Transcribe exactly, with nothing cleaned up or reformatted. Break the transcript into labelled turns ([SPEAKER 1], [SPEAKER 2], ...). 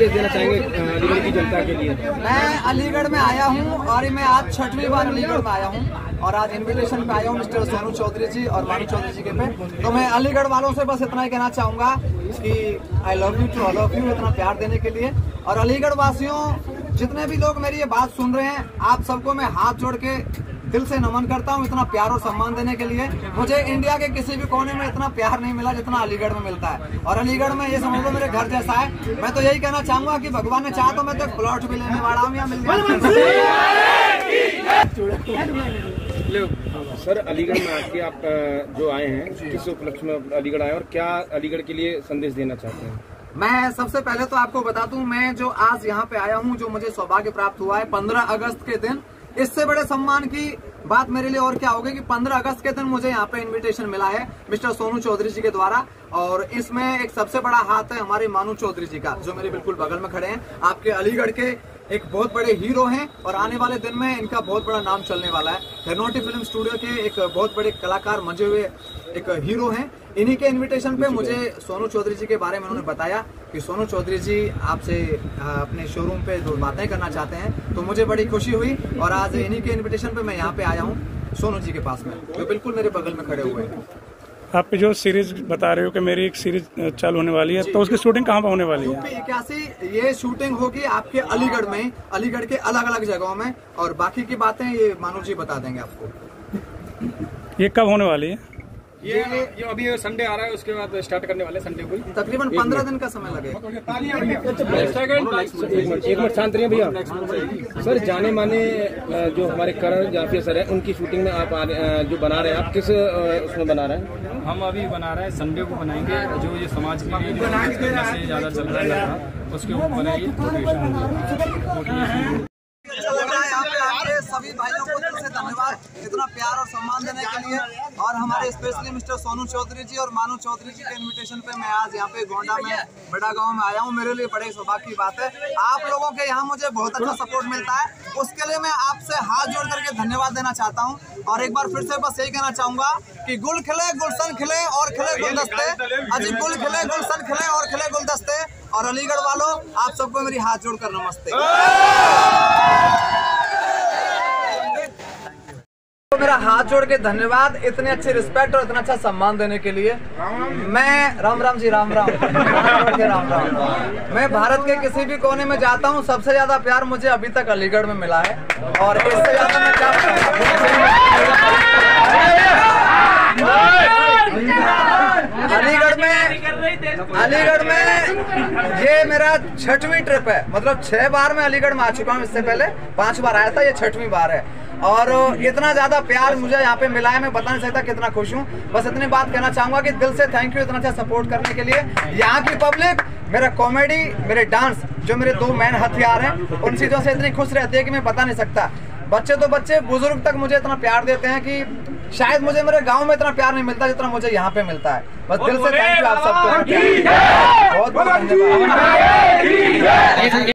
[SPEAKER 1] संदेश देना चाहेंगे अलीगढ़ की जनता के लिए?
[SPEAKER 2] मैं अलीगढ़ में आया हूँ और मैं आज छठवीं बार अलीगढ़ में आया हूँ और आज इनविटेशन पे आया हूँ मिस्टर सोनू चौधरी जी और मानू चौधरी जी के पे। तो मैं अलीगढ़ वालों से बस इतना ही कहना चाहूंगा कि I love you to all of you, इतना प्यार देने के लिए। और अलीगढ़ वासियों, जितने भी लोग मेरी ये बात सुन रहे हैं, आप सबको मैं हाथ जोड़ के दिल से नमन करता हूँ इतना प्यार और सम्मान देने के लिए। मुझे इंडिया के किसी भी कोने में इतना प्यार नहीं मिला जितना अलीगढ़ में मिलता है, और अलीगढ़ में ये समझ लो मेरे घर जैसा है। मैं तो यही कहना चाहूंगा कि भगवान ने चाहा तो मैं तो प्लॉट भी लेने वाला हूँ या मिल
[SPEAKER 1] गया। सर, अलीगढ़ में आके आप जो आए हैं, किस उपलक्ष्य में अलीगढ़ आए और क्या अलीगढ़ के लिए संदेश देना चाहते हैं?
[SPEAKER 2] मैं सबसे पहले तो आपको बता दूं, मैं जो आज यहाँ पे आया हूँ, जो मुझे सौभाग्य प्राप्त हुआ है पंद्रह अगस्त के दिन, इससे बड़े सम्मान की बात मेरे लिए और क्या होगी कि पंद्रह अगस्त के दिन मुझे यहाँ पे इनविटेशन मिला है मिस्टर सोनू चौधरी जी के द्वारा। और इसमें एक सबसे बड़ा हाथ है हमारे मानू चौधरी जी का, जो मेरे बिल्कुल बगल में खड़े हैं। आपके अलीगढ़ के एक बहुत बड़े हीरो हैं और आने वाले दिन में इनका बहुत बड़ा नाम चलने वाला है। धनोटी फिल्म स्टूडियो के एक बहुत बड़े कलाकार, मजे हुए एक हीरो हैं। इन्हीं के इनविटेशन पे मुझे सोनू चौधरी जी के बारे में उन्होंने बताया कि सोनू चौधरी जी आपसे अपने शोरूम पे दो बातें करना चाहते हैं। तो मुझे बड़ी खुशी हुई और आज इन्हीं के इनविटेशन पे मैं यहाँ पे आया हूँ सोनू जी के पास में, जो बिल्कुल मेरे बगल में खड़े हुए हैं।
[SPEAKER 3] आप जो सीरीज बता रहे हो कि मेरी एक सीरीज चालू होने वाली है, तो उसकी शूटिंग कहाँ पर होने वाली है?
[SPEAKER 2] यूपी इक्यासी ये शूटिंग होगी आपके अलीगढ़ में, अलीगढ़ के अलग अलग जगहों में, और बाकी की बातें ये मानू जी बता देंगे आपको।
[SPEAKER 3] ये कब होने वाली है?
[SPEAKER 1] ये ये अभी संडे आ रहा है, उसके बाद स्टार्ट करने वाले संडे को।
[SPEAKER 2] तकरीबन पंद्रह दिन का समय लगेगा।
[SPEAKER 1] एक मिनट शांत रहिए भैया। सर, जाने माने जो हमारे करण जाफिया सर है, उनकी शूटिंग में आप जो बना रहे हैं, आप किस उसमें बना रहे हैं?
[SPEAKER 4] हम अभी बना रहे हैं, संडे को बनाएंगे, जो ये समाज के लिए से ज्यादा चल रहा है उसके ऊपर बनाएंगे।
[SPEAKER 2] सभी भाइयों को दिल से धन्यवाद इतना प्यार और सम्मान देने के लिए। और हमारे स्पेशली मिस्टर सोनू चौधरी जी और मानू चौधरी जी के इनविटेशन पे मैं आज यहाँ पे गोंडा में बड़ा गांव में आया हूँ। मेरे लिए बड़े सौभाग्य की बात है। आप लोगों के यहाँ मुझे बहुत अच्छा सपोर्ट मिलता है, उसके लिए मैं आपसे हाथ जोड़ करके धन्यवाद देना चाहता हूँ। और एक बार फिर से बस यही कहना चाहूंगा कि गुल खिले गुलशन खिले और खिले गुलदस्ते, अजी गुल खिले गुलशन खिले और खिले गुलदस्ते। और अलीगढ़ वालों, आप सबको मेरी हाथ जोड़कर नमस्ते। तो मेरा हाथ जोड़ के धन्यवाद इतने अच्छे रिस्पेक्ट और इतना अच्छा सम्मान देने के लिए। मैं राम राम जी, राम राम राम राम। मैं भारत के किसी भी कोने में जाता हूँ, सबसे ज्यादा प्यार मुझे अभी तक अलीगढ़ में मिला है। और इससे ज्यादा मैं क्या अलीगढ़ में अलीगढ़ में ये मेरा छठवीं ट्रिप है। मतलब छह बार मैं अलीगढ़ में आ चुका हूँ, इससे पहले पांच बार आया था, ये छठवीं बार है। और इतना ज्यादा प्यार मुझे यहाँ पे मिला है, मैं बता नहीं सकता कितना खुश हूँ। बस इतनी बात कहना चाहूंगा कि दिल से थैंक यू इतना अच्छा सपोर्ट करने के लिए। यहाँ की पब्लिक, मेरा कॉमेडी, मेरे डांस, जो मेरे दो मेन हथियार हैं, उन चीजों से इतनी खुश रहती है कि मैं बता नहीं सकता। बच्चे तो बच्चे, बुजुर्ग तक मुझे इतना प्यार देते हैं कि शायद मुझे मेरे गांव में इतना प्यार नहीं मिलता जितना मुझे यहाँ पे मिलता है। बस दिल से थैंक यू आप सबको, बहुत बहुत धन्यवाद।